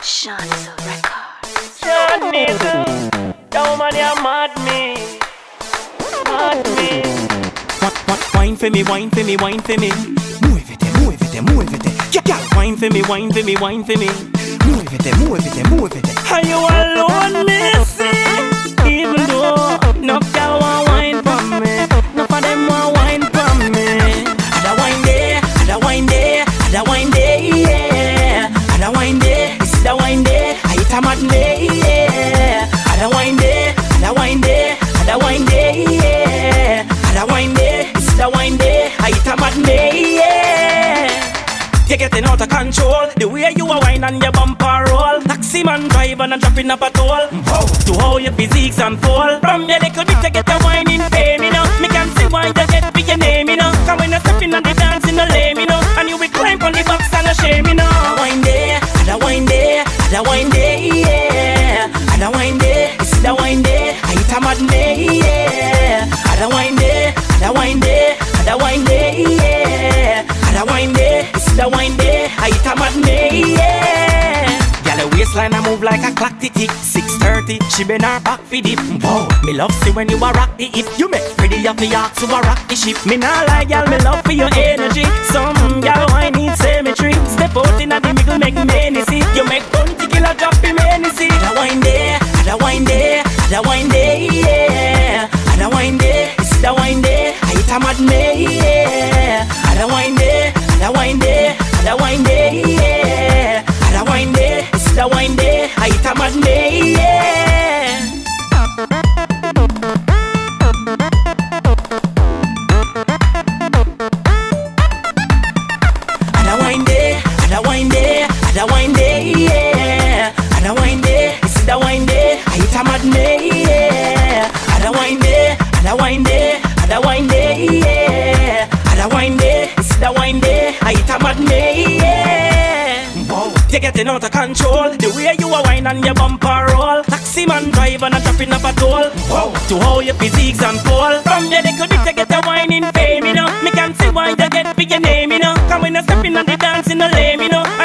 Shanizel Records. Shanizel, yo man, you mad me, mad me. Wine for me, wine for me, wine for me. Muévete, muévete, muévete. Yeah, wine for me, wine for me, wine for me. Muévete, muévete, muévete. Are you alone, missy? Even though no girl want wine from me, no for them want wine from me. Ada wine there, ada wine there, ada wine there, yeah. Ada wine there, it's the wine there. I hit a mad me, yeah. Ada wine there, ada wine there, ada wine there, yeah. Ada wine there, it's the wine there. I hit a mad me, yeah. You're getting out of control. The way you are wine and your bumper roll. Taxi man driving and dropping up a toll. To how your physiques unfold. From your little bit you get a wine in pain, you know. Me can see why you get for your name, you know. Cause when I step in on the dance in the lane, you know. And you will climb on the box and a shame, you know. Ada wine there, ada wine there, ada wine there, yeah. Ada wine there, it's the wine there. I hit a mad me, yeah. Ada wine there, ada wine there, ada wine there, yeah. Ada wine there, it's the wine there. I hit a mad me, yeah. Girl, the waistline I move like a clock tick. 6:30, she been her back for dip. Wow, me love see when you a rock the hip. You make pretty up the yacht to a rock the ship. Me nah lie, girl, me love for your energy. Some girl I need symmetry. Step out in the middle, make me see. You make bunty killer drop in me see. Ada wine there, ada wine there, ada wine there, yeah. Ada wine there, it's the wine there. I hit a mad me, yeah. Ada wine there, ada wine there, ada wine there, yeah. Ada wine there, it's the wine there. I hit a mad me, yeah. Ada wine there, ada wine there, ada wine there, yeah. Ada wine there, it's the wine there. I hit a mad me, yeah. Ada wine there, ada wine there, ada wine there, yeah. Ada wine there, it's the wine there. I hit a mad me, yeah. Wow, you're getting out of control. The way you are wine and your bumper roll. Taxi man driving and dropping up a toll. Wow, to how your physiques unfold. From your little bit you get a wine in fame, you know. Me can see why you get for your name, you know. Cause when I step in on the dance in the lane, you know.